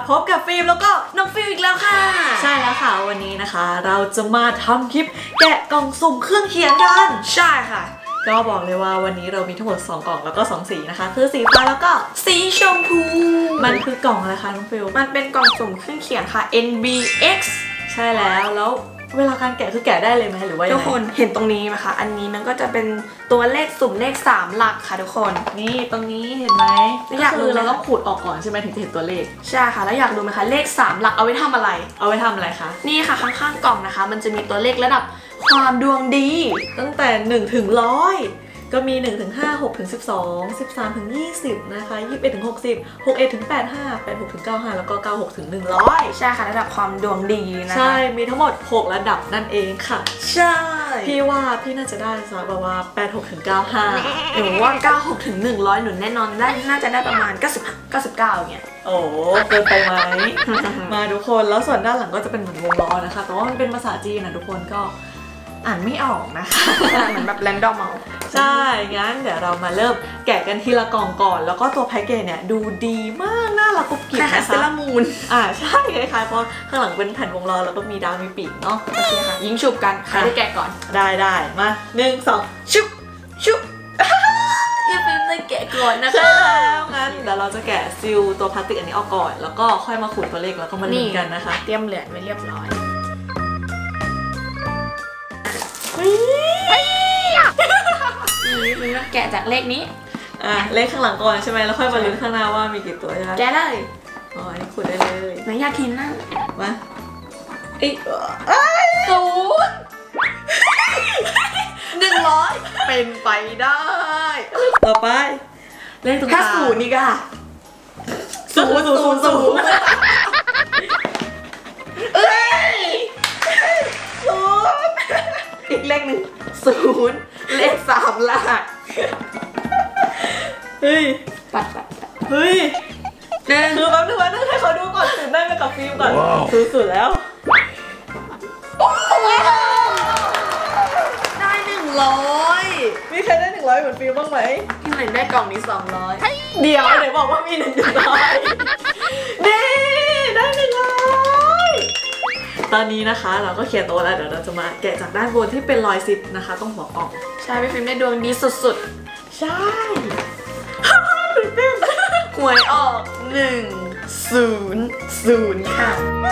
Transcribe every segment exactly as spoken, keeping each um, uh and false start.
พบกับฟิล์มแล้วก็น้องฟิลอีกแล้วค่ะใช่แล้วค่ะวันนี้นะคะเราจะมาทำคลิปแกะกล่องสุ่มเครื่องเขียนกันใช่ค่ะก็บอกเลยว่าวันนี้เรามีทั้งหมดสองกล่องแล้วก็สองสีนะคะคือสีฟ้าแล้วก็สีชมพูมันคือกล่องอะไรคะน้องฟิลมันเป็นกล่องสุ่มเครื่องเขียนค่ะ เอ็น บี เอ็กซ์ใช่แล้วแล้วเวลาการแกะคือแกะได้เลยไหมหรือว่าทุกคนเห็นตรงนี้ไหมคะอันนี้มันก็จะเป็นตัวเลขสุ่มเลขสามหลักค่ะทุกคนนี่ตรงนี้เห็นไหมอยากรู้เราต้องขูดออกก่อนใช่ไหมถึงจะเห็นตัวเลขใช่ค่ะแล้วอยากรู้ไหมคะเลขสามหลักเอาไว้ทำอะไรเอาไว้ทำอะไรคะนี่ค่ะข้างๆกล่องนะคะมันจะมีตัวเลขระดับความดวงดีตั้งแต่หนึ่งถึงร้อยก็มีหนึ่งถึงห้า หกถึงสิบสอง สิบสามถึงยี่สิบนะคะยี่สิบเอ็ดถึงหกสิบ หกสิบเอ็ดถึงแปดสิบห้า แปดสิบหกถึงเก้าสิบห้าแล้วก็เก้าสิบหกถึงหนึ่งร้อยใช่ค่ะระดับความดวงดีนะคะใช่มีทั้งหมดหกระดับนั่นเองค่ะใช่พี่ว่าพี่น่าจะได้สักประมาณแปดสิบหกถึงเก้าสิบห้าหนูว่าเก้าสิบหกถึงหนึ่งร้อยหนูแน่นอนได้น่าจะได้ประมาณเก้าสิบ เก้าสิบเก้าอย่างเงี้ยโอ้เกินไปไหม มาทุกคนแล้วส่วนด้านหลังก็จะเป็นเหมือนวงล้อนะคะแต่ว่ามันเป็นภาษาจีนนะทุกคนก็อ่านไม่ออกนะคะเหมือนแบบแรนดอมเอาใช่งั้นเดี๋ยวเรามาเริ่มแกะกันทีละกล่องก่อนแล้วก็ตัวแพ็กเกจเนี่ยดูดีมากน่ารักกุ๊บกิ๊บนะคะเซรามูนอ่าใช่คล้ายๆเพราะข้างหลังเป็นแผ่นวงล้อแล้วก็มีดาวมีปีกเนาะโอเคค่ะยิงฉุบกันใครได้แกะก่อนได้ได้มาหนึ่งสองชุบชุบอย่าเป็นเลยแกะก่อนนะคะใช่แล้วงั้นเดี๋ยวเราจะแกะซิลตัวพลาสติกอันนี้ออกก่อนแล้วก็ค่อยมาขูดตัวเลขแล้วก็มาลุ้นกันนะคะเตรียมเหรียญไว้เรียบร้อยนี่แกะจากเลขนี้อ่ะเลขข้างหลังก่อนใช่ไหมแล้วค่อยมาลุ้นข้างหน้าว่ามีกี่ตัวใช่ไหมแกะได้อ๋ออันนี้ขูดได้เลยไหนอยากเห็นนะมาเอ้ยศูนย์หนึ่งร้อยเป็นไปได้ต่อไปเลขตรงกลางถ้าศูนย์นี่ก็ศูนย์ศูนย์ศูนย์เอ้ยศูนย์อีกเลขหนึ่งศูนย์เลขสามหลักเฮ้ยปัดปัดเฮ้ยคือแป๊บนึงแป๊บนึงให้เขาดูก่อนตื่นได้ไปกับฟิล์มก่อนซื้อสุดแล้วได้หนึ่งร้อยมีใครได้หนึ่งร้อยเหมือนฟิล์มบ้างไหมพี่หนึ่งได้กล่องนี้สองร้อยเดี๋ยวเดี๋ยวบอกว่ามีหนึ่งร้อยนี่ได้หนึ่งร้อยตอนนี้นะคะเราก็เขียนโต๊ะแล้วเดี๋ยวเราจะมาแกะจากด้านบนที่เป็นรอยซิปนะคะต้องหัวกล่องใช่พี่ฟิล์มได้ดวงดีสุดๆใช่ตื่นเต้นหวยออกหนึ่งศูนย์ศูนย์ค่ะ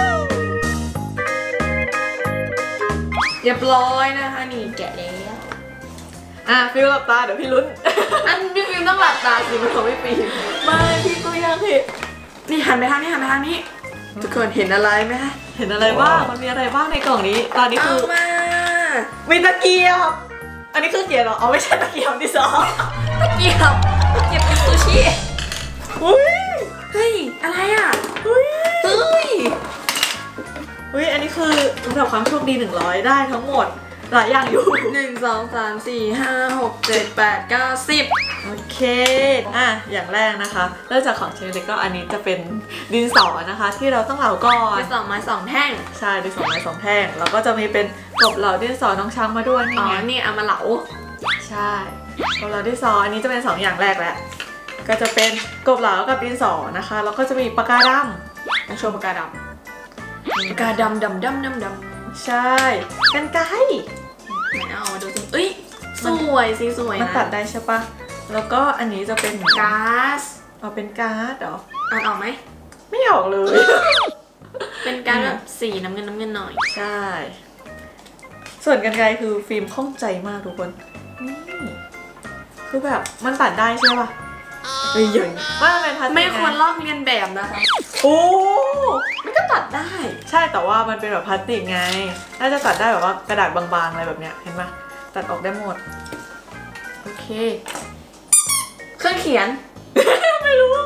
เรียบร้อยนะคะนี่แกะแล้วอ่ะฟิลหลับตาเดี๋ยวพี่ลุ้นอันพี่ฟิล์มต้องหลับตาสิมันของพี่ฟิล์มไม่พี่ก็ยังเห็นนี่หันไปทางนี้หันไปทางนี้ทุกคนเห็นอะไรไหมคะเห็นอะไรบ้างมันมีอะไรบ้างในกล่องนี้ตอนนี้คือมามีตะเกียบอันนี้คือเกียบเหรอเอาไม่ใช่ตะเกียบที่สองตะเกียบตะเกียบเป็นซูชิอุ้ยเฮ้ยอะไรอ่ะเฮ้ยเฮ้ยเฮ้ยอันนี้คือระดับความโชคดีหนึ่งร้อยได้ทั้งหมดหลายอย่างอยู่หนึ่งสองสามสี่ห้าหกเจ็ดแปดเก้าสิบโอเคอ่ะอย่างแรกนะคะเริ่มจากของชิ้นเล็กก็อันนี้จะเป็นดินสอนะคะที่เราต้องเหลาก่อนดินสอไม้สองแท่งใช่ดินสอไม้สองแท่งแล้วก็จะมีเป็นกบเหลาดินสอน้องช้างมาด้วยนี่ไงนี่เอามาเหลาใช่กบเหลาดินสออันนี้จะเป็นสองอย่างแรกแหละก็จะเป็นกบเหลากับดินสอนะคะแล้วก็จะมีปากกาดำต้องโชว์ปากกาดำปากกาดำดำดำดำดำใช่กันไกรไม่เอาดูสิเอ้ยสวยสิสวยนะมันตัดได้ใช่ปะแล้วก็อันนี้จะเป็นก๊าซเอาเป็นก๊าซเหรออ่านออกไหมไม่ออกเลยเป็นก๊าซแบบสีน้ำเงินน้ำเงินหน่อยใช่ส่วนกันไกรคือฟิล์มข้องใจมากทุกคนนี่คือแบบมันตัดได้ใช่ปะเฮ้ยอย่างว่าเป็นพลาสติกไม่ควรลอกเลียนแบบนะคะโอ้มันก็ตัดได้ใช่แต่ว่ามันเป็นแบบพลาสติกไงน่าจะตัดได้แบบว่ากระดาษบางๆอะไรแบบเนี้ยเห็นปะตัดออกได้หมดโอเคเครื่องเขียนไม่รู้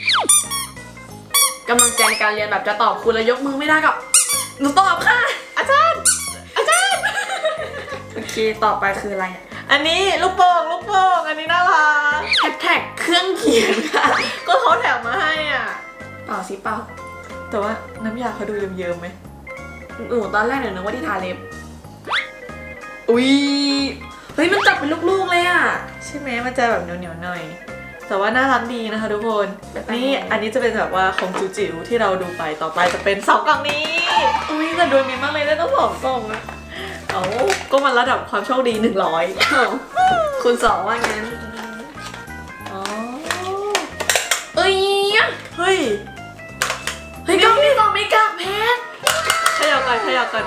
กำลังใจการเรียนแบบจะตอบคุณแล้วยกมือไม่ได้กับหนูตอบค่ะอาจารย์อาจารย์โอเคต่อไปคืออะไรอันนี้ลูกโป่งลูกโป่งอันนี้น่ารักแฮชแท็กเครื่องเขียนค่ะก็เขาแถมมาให้อ่ะเปล่าสิเปล่าแต่ว่าน้ำยาเขาดูเยิ้มๆไหมหนูตอนแรกหนูนึกว่าที่ทาเล็บอุ้ยเฮ้ยมันจับเป็นลูกๆเลยอ่ะใช่ไหมมันจะแบบเหนียวๆหน่อยแต่ว่าน่ารักดีนะคะทุกคนนี่อันนี้จะเป็นแบบว่าของจิ๋วๆที่เราดูไปต่อไปจะเป็นสองกล่องนี้อุ้ยแต่ดวงดีมากเลยได้ต้องสองกล่องอะเอาก็มันระดับความโชคดีหนึ่งร้อยคุณสองว่างั้นอ๋อเอ้ยเฮ้ยเฮ้ยกล่องที่สองมีกากเพชรขยับกันขยับกัน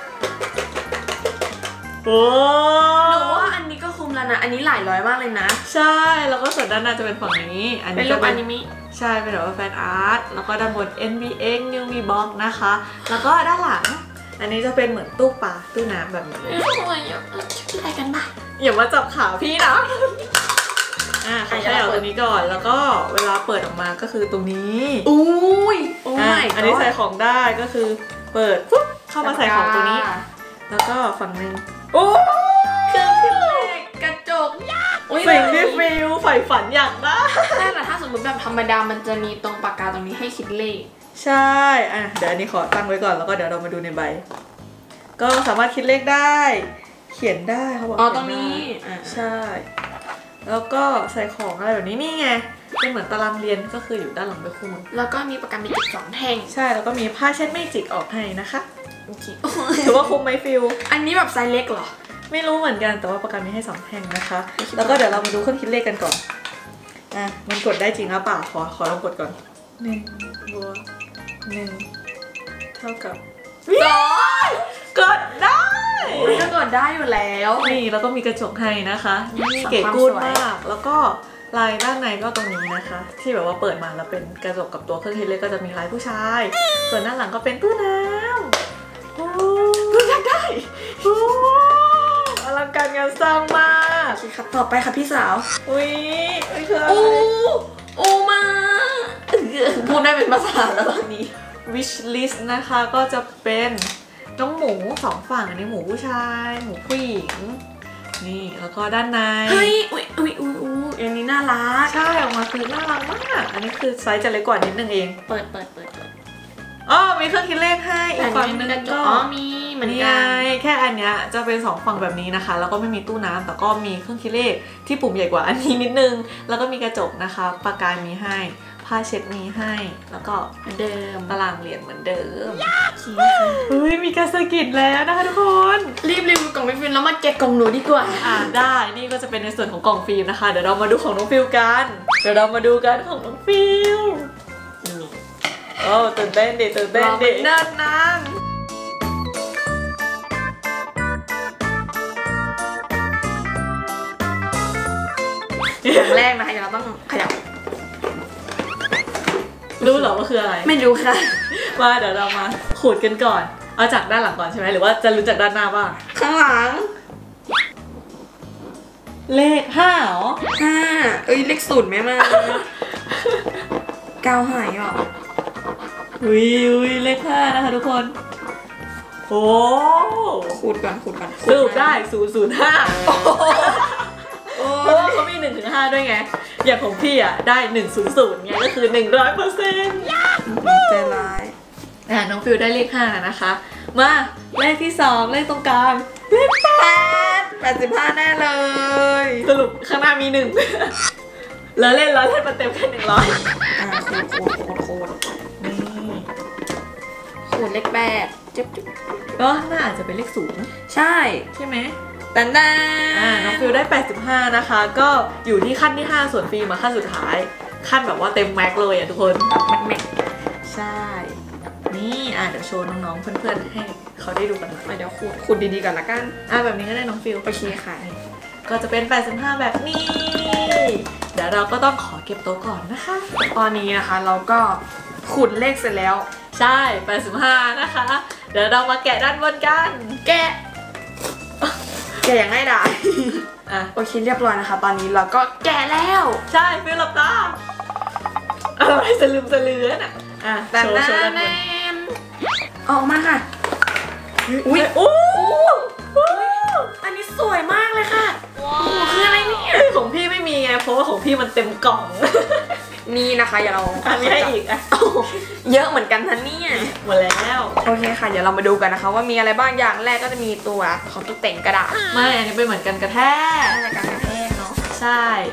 โอ้หนูว่าอันนี้ก็คุ้มแล้วนะอันนี้หลายร้อยมากเลยนะใช่แล้วก็ส่วนด้านหน้าจะเป็นฝั่งนี้อันนี้เป็นรูปอนิเมะใช่เป็นแบบว่าแฟนอาร์ตแล้วก็ด้านบน เอ็น บี เอ็กซ์ New V Box นะคะแล้วก็ด้านหลังอันนี้จะเป็นเหมือนตู้ปลาตู้น้ำแบบนี้ทำไมอ่ะอะไรกันบ้างอย่ามาจับขาพี่นะอ่าเขาใช้เอาตัวนี้ก่อนแล้วก็เวลาเปิดออกมาก็คือตรงนี้อุ้ยโอ้ยอันนี้ใส่ของได้ก็คือเปิดปุ๊บเข้ามาใส่ของตัวนี้แล้วก็ฝั่งนึงโอ้เครื่องคิดเลขกระจกสิ่งที่ฟิลใฝ่ฝันอยากได้ใช่แต่ถ้าสมมติแบบธรรมดามันจะมีตรงปากกาตรงนี้ให้คิดเลขใช่อ่ะเดี๋ยวอันนี้ขอตั้งไว้ก่อนแล้วก็เดี๋ยวเรามาดูในใบก็สามารถคิดเลขได้เขียนได้เขาบอกอ๋อตรงนี้อ่ะใช่แล้วก็ใส่ของอะไรแบบนี้นี่ไงเป็นเหมือนตารางเรียนก็คืออยู่ด้านหลังไปคู่มือแล้วก็มีปากกาเมจิกสองแท่งใช่แล้วก็มีผ้าเช็ดเมจิกออกให้นะคะถือว่าคุ้มไหมฟิลอันนี้แบบไซส์เล็กเหรอไม่รู้เหมือนกันแต่ว่าปากกามีให้สองแท่งนะคะแล้วก็เดี๋ยวเรามาดูเครื่องคิดเลขกันก่อนอ่ะมันกดได้จริงหรือเปล่าขอขอลองกดก่อนหนึ่งบวกหนึ่งเท่ากับสองกดได้มันก็กดได้อยู่แล้วนี่แล้วก็มีกระจกให้นะคะนี่เก๋กู๊ดมากแล้วก็ลายด้านในก็ตรงนี้นะคะที่แบบว่าเปิดมาแล้วเป็นกระจกกับตัวเครื่องคิดเลขก็จะมีลายผู้ชายส่วนด้านหลังก็เป็นตู้น้ำโอ้ตู้อยากได้โอ้อลังการงานสร้างมากครับต่อไปค่ะพี่สาวอุ้ยอุ้ยคืออะไรโอ้โอ้มาพูดได้เป็นภาษาแล้วตอนนี้ wish list นะคะก็จะเป็นน้องหมูสองฝั่งอันนี้หมูผู้ชายหมูผู้หญิงนี่แล้วก็ด้านในเฮ้ยอุ้ยอุ้ยอุ้ยอุ้ยอันนี้น่ารักใช่ออกมาคือน่ารักมากอันนี้คือไซส์จะเล็กกว่านิดนึงเองเปิดเปิดเปิดเปิดอ๋อมีเครื่องคิดเลขให้อีกฝั่งนึงก็อ๋อมีเหมือนกันแค่อันเนี้ยจะเป็นสองฝั่งแบบนี้นะคะแล้วก็ไม่มีตู้น้ำแต่ก็มีเครื่องคิดเลขที่ปุ่มใหญ่กว่าอันนี้นิดนึงแล้วก็มีกระจกนะคะปากกามีให้ผ้าเช็ดมีให้แล้วก็เหมือนเดิมตารางเหรียญเหมือนเดิมเฮ้ยมีการสกิดแล้วนะคะทุกคนรีบรีบกล่องฟิล์มแล้วมาแกะกล่องหนูดีกว่าอ่าได้นี่ก็จะเป็นในส่วนของกล่องฟิล์มนะคะเดี๋ยวเรามาดูของน้องฟิลกันเดี๋ยวเรามาดูกันของน้องฟิลโอ้ตื่นเต้นดิตื่นเต้นดิเนิ่นนานอย่างแรกนะคะเราต้องขยับรู้เหรอว่าคืออะไรไม่รู้ค่ะว่าเดี๋ยวเรามาขูดกันก่อนเอาจากด้านหลังก่อนใช่ไหมหรือว่าจะรู้จากด้านหน้าบ้างข้างหลังเลขห้าเหรอห้าเอ้ยเลขศูนย์ไหมมาเก้าหายหรออุ้ยอุ้ยเลขห้านะคะทุกคนโอ้ขูดก่อนขูดก่อนสรุปได้ศูนย์ศูนย์ห้าเพราะว่าเขามีหนึ่งถึงห้าด้วยไงอย่างของพี่อ่ะได้หนึ่งศูนย์ศูนย์ไงก็คือหนึ่งร้อยเปอร์เซ็นต์ใจร้ายอ่ะน้องฟิวได้เลขห้านะคะมาเลขที่สองเลขตรงกลางเลขแปดแปดสิบห้าแน่เลยสรุปข้างหน้ามีหนึ่งแล้วเล่นแล้วเล่นมาเต็มแค่หนึ่งร้อยอ่าโคตรโคตรโคตรโคตรนี่ขูดเลขแปดจิ๊บจิ๊บก็ข้างหน้าอาจจะเป็นเลขศูนย์ใช่ใช่ไหมแต่แน่อ่าน้องฟิวได้แปดสิบห้านะคะก็อยู่ที่ขั้นที่ห้าส่วนฟิล์มมาขั้นสุดท้ายขั้นแบบว่าเต็มแม็กเลยอ่ะทุกคนแม็กแม็กใช่นี่อ่ะเดี๋ยวโชว์น้องๆเพื่อนๆให้เขาได้ดูกันหน่อยเดี๋ยวขูดขูดดีๆก่อนละกันอ่ะแบบนี้ก็ได้น้องฟิวโอเคค่ะก็จะเป็นแปดสิบห้าแบบนี้เดี๋ยวเราก็ต้องขอเก็บโต๊ะก่อนนะคะตอนนี้นะคะเราก็ขูดเลขเสร็จแล้วใช่แปดสิบห้านะคะเดี๋ยวเรามาแกะด้านบนกันแกะแกะอย่างง่ายดายอ่ะโอเคเรียบร้อยนะคะตอนนี้เราก็แกะแล้วใช่ฟิลหลับตาอะไรสลืมสลือน่ะอ่ะแต่แน่แน่ออกมาค่ะอุ้ยโอ้อันนี้สวยมากเลยค่ะว้าวคืออะไรเนี่ยของพี่ไม่มีไงเพราะว่าของพี่มันเต็มกล่องนี่นะคะอย่าเราอันนี้ให้อีกอ่ะเยอะเหมือนกันนะเนี่ยหมดแล้วโอเคค่ะเดี๋ยวเรามาดูกันนะคะว่ามีอะไรบ้างอย่างแรกก็จะมีตัวของตกแต่งกระดาษไม่อันนี้เป็นเหมือนกันกระแทกการกระแทกเนาะใช่แล้วข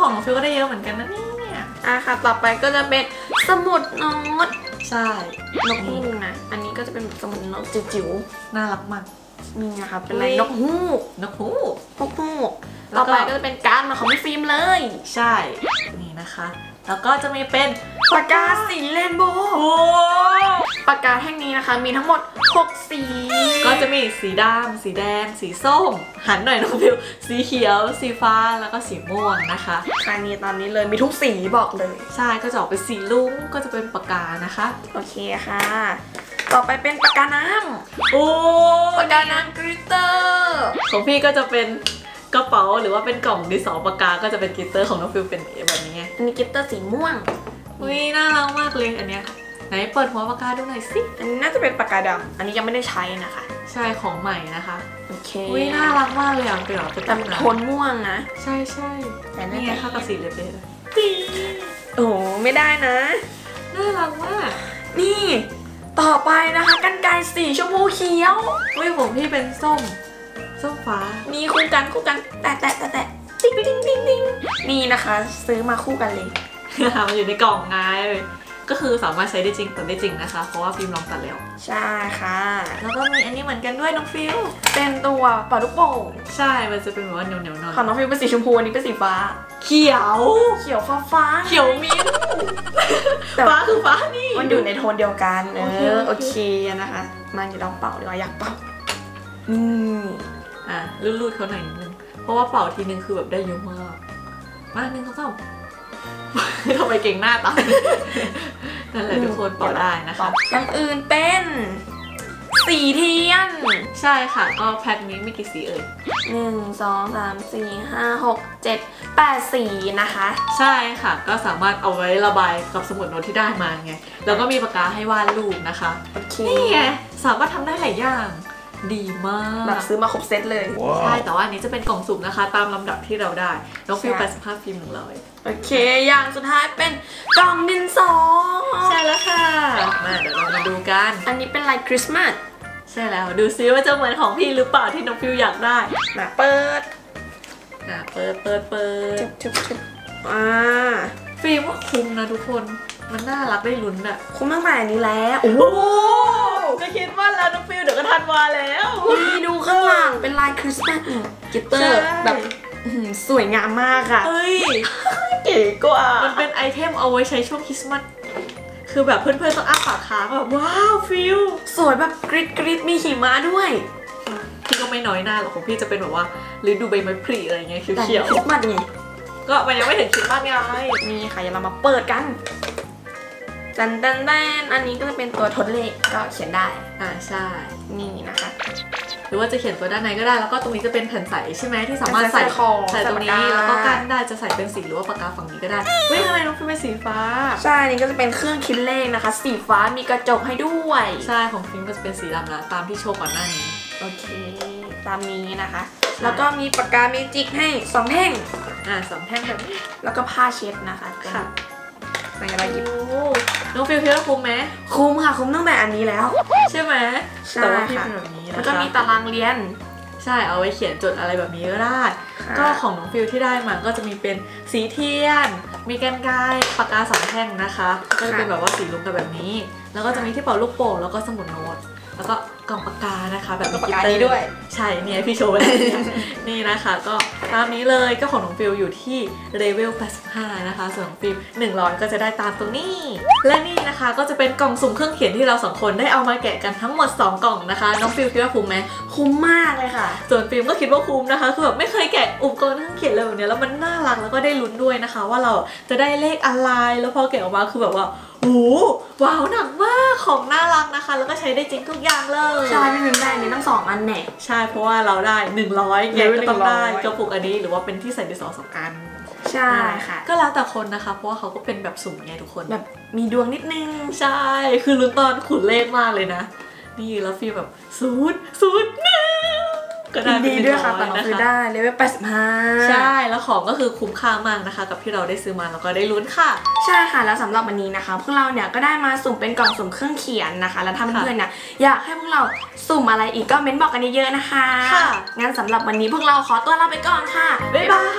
ของน้องฟิวก็ได้เยอะเหมือนกันนะเนี่ยอ่ะค่ะต่อไปก็จะเป็นสมุดโน้ตใช่นกฮูกนะอันนี้ก็จะเป็นสมุดโน้ตจิ๋วๆน่ารักมากนี่นะคะเป็นอะไรนกฮูกนกฮูกนกฮูกต่อไปก็จะเป็นการ์ดมาของพี่ฟิล์มเลยใช่นี่นะคะแล้วก็จะมีเป็นปากกาสีเรนโบว์ปากกาแท่งนี้นะคะมีทั้งหมดหกสีก็จะมีสีดำสีแดงสีส้มหันหน่อยน้องฟิวสีเขียวสีฟ้าแล้วก็สีม่วงนะคะอันนี้ตอนนี้เลยมีทุกสีบอกเลยใช่ก็จะออกเป็นสีลุ้งก็จะเป็นปากกานะคะโอเคค่ะต่อไปเป็นปากกาน้ำโอ้ปากกาน้ำกริตเตอร์ของพี่ก็จะเป็นกระเป๋าหรือว่าเป็นกล่องดินสอปากกาก็จะเป็นกลิตเตอร์ของน้องฟิวเป็นแบบนี้ไงอันนี้กลิตเตอร์สีม่วงอุ้ยน่ารักมากเลยอันเนี้ยไหนเปิดหัวปากกาดูหน่อยสิอันนี้น่าจะเป็นปากกาดำอันนี้ยังไม่ได้ใช้นะคะใช่ของใหม่นะคะโอเคอุ้ยน่ารักมากเลยอ่ะเป็นแบบแต่โทนม่วงนะใช่ใช่แต่นี่ไงเข้ากับสีเลยเลยโอ้ไม่ได้นะน่ารักมากนี่ต่อไปนะคะกรรไกรสีชมพูเขียวอุ้ยผมพี่เป็นส้มส้มฟ้านี่คู่กันคู่กันแตะแตะแตะแตะติ๊งติ๊งติ๊งติ๊งนี่นะคะซื้อมาคู่กันเลยมันอยู่ในกล่องไงก็คือสามารถใช้ได้จริงตัดได้จริงนะคะเพราะว่าฟิล์มลองตัดแล้วใช่ค่ะแล้วก็มีอันนี้เหมือนกันด้วยน้องฟิลเป็นตัวเป่าลูกโป่งใช่มันจะเป็นแบบว่าเหนียวเหนียวหน่อยของน้องฟิลเป็นสีชมพูอันนี้เป็นสีฟ้าเขียวเขียวฟ้าฟ้าเขียวมิ้นฟ้าคือฟ้านี่มันอยู่ในโทนเดียวกันเออโอเคนะคะมาอยู่ลองเป่าดีกว่าอยากเป่าอืมอ่ะรูดๆเขาหน่อยนิดนึงเพราะว่าเป่าทีนึงคือแบบได้เยอะมากมาหนึ่งเขาต้องทำไมเก่งหน้าตานั่นแหละทุกคนเป่าได้นะคะอย่างอื่นเป็นสีเทียนใช่ค่ะก็แพ็คนี้มีกี่สีเอ่ยหนึ่งสองสามสี่ห้าหกเจ็ดแปดสีนะคะใช่ค่ะก็สามารถเอาไว้ระบายกับสมุดโน้ตที่ได้มาไงแล้วก็มีปากกาให้วาดรูปนะคะนี่ไงสามารถทำได้หลายอย่างดีมากแบบซื้อมาครบเซตเลยใช่แต่ว่าอันนี้จะเป็นกล่องสุ่มนะคะตามลำดับที่เราได้น้องฟิลแปดสิบห้าฟิล์มหนึ่งร้อยโอเคอย่างสุดท้ายเป็นกล่องดินสอใช่แล้วค่ะมาเดี๋ยวเรามาดูกันอันนี้เป็นลายคริสต์มาสใช่แล้วดูซิว่าจะเหมือนของพี่หรือเปล่าที่น้องฟิลอยากได้มาเปิดอ่ะเปิดเปิดเปิดชุบชุบอ่าฟิลว่าคุ้มนะทุกคนมันน่ารักได้ลุ้นอะคุ้มมากๆอันนี้แล้วโอ้ก็คิดว่าแล้วน้องฟิลเดี๋ยวก็ทันวาแล้วนี่ดูข้างหลังเป็นลายคริสต์มาสกิตเตอร์แบบสวยงามมากค่ะเฮ้ยเก๋กว่ามันเป็นไอเทมเอาไว้ใช้ช่วงคริสต์มาสคือแบบเพื่อนๆต้องอ้าปากค้างแบบว้าวฟิลสวยแบบกริดกริดมีหิมะด้วยพี่ก็ไม่น้อยหน้าหรอกของพี่จะเป็นแบบว่าฤดูใบไม้ผลิอะไรเงี้ยเขียวๆคริสต์มาสไงก็มันยังไม่ถึงคริสต์มาสไงนี่ค่ะเดี๋ยวเรามาเปิดกันดันดันดันอันนี้ก็จะเป็นตัวทดเลขก็เขียนได้อ่าใช่นี่นะคะหรือว่าจะเขียนตัวด้านในก็ได้แล้วก็ตรงนี้จะเป็นแผ่นใสใช่ไหมที่สามารถใส่ใส่ตรงนี้แล้วก็กั้นได้จะใส่เป็นสีหรือว่าปากกาฝั่งนี้ก็ได้เฮ้ยทำไมน้องฟิลเป็นสีฟ้าใช่นี่ก็จะเป็นเครื่องคิดเลขนะคะสีฟ้ามีกระจกให้ด้วยใช่ของฟิลก็จะเป็นสีดำนะตามที่โชว์ก่อนหน้านี้โอเคตามนี้นะคะแล้วก็มีปากกาเมจิกให้สองแท่งอ่าสองแท่งแบบนี้แล้วก็ผ้าเช็ดนะคะค่ะในอะไรหยิบน้องฟิลคิดว่าคุ้มไหมคุ้มค่ะคุ้มตั้งแต่อันนี้แล้วใช่ไหมใช่ค่ะแล้วก็มีตารางเรียนใช่เอาไว้เขียนจดอะไรแบบนี้ก็ได้ก็ของน้องฟิลที่ได้มาก็จะมีเป็นสีเทียนมีแกนไกปากกาสองแท่งนะคะก็จะเป็นแบบว่าสีลุ้งกันแบบนี้แล้วก็จะมีที่เป่าลูกโป่งแล้วก็สมุดโน้ตแล้วก็กล่องปากกานะคะแบบมีปากกานี้ด้วยใช่เนี่ยพี่โชว์ไปแล้วนี่นะคะก็ตามนี้เลยก็ของน้องฟิลอยู่ที่เลเวลแปดสิบห้านะคะส่วนของฟิลหนึ่งร้อยก็จะได้ตามตรงนี้และนี่นะคะก็จะเป็นกล่องสุ่มเครื่องเขียนที่เราสองคนได้เอามาแกะกันทั้งหมดสองกล่องนะคะน้องฟิลคิดว่าคุ้มไหมคุ้มมากเลยค่ะส่วนฟิลก็คิดว่าคุ้มนะคะคือแบบไม่เคยแกะอุปกรณ์เครื่องเขียนเลยแบบนี้แล้วมันน่ารักแล้วก็ได้ลุ้นด้วยนะคะว่าเราจะได้เลขอะไรแล้วพอแกะออกมาคือแบบว่าโอ้ว้าวหนักมากของน่ารักนะคะแล้วก็ใช้ได้จริงทุกอย่างเลยใช่ไม่ลืมได้นี่ทั้งสองอันแน่ใช่เพราะว่าเราได้หนึ่งร้อยแกก็ต้องได้กระปุกอันนี้หรือว่าเป็นที่ใส่ดินสอสองอันใช่ค่ะก็แล้วแต่คนนะคะเพราะว่าเขาก็เป็นแบบสุ่มไงทุกคนแบบมีดวงนิดนึงใช่คือลุ้นตอนขุนเลขมากเลยนะนี่แล้วฟีลแบบศูนย์ศูนย์หนึ่งก็ได้ดีด้วยค่ะแต่เราคือได้เลเวลแปดสิบห้าใช่แล้วของก็คือคุ้มค่ามากนะคะกับที่เราได้ซื้อมาแล้วก็ได้ลุ้นค่ะใช่ค่ะแล้วสำหรับวันนี้นะคะพวกเราเนี่ยก็ได้มาสุ่มเป็นกล่องสุ่มเครื่องเขียนนะคะแล้วถ้าเพื่อนๆเนี่ยอยากให้พวกเราสุ่มอะไรอีกก็เม้นบอกกันเยอะๆนะคะค่ะงั้นสำหรับวันนี้พวกเราขอตัวลาไปก่อนค่ะบ๊ายบาย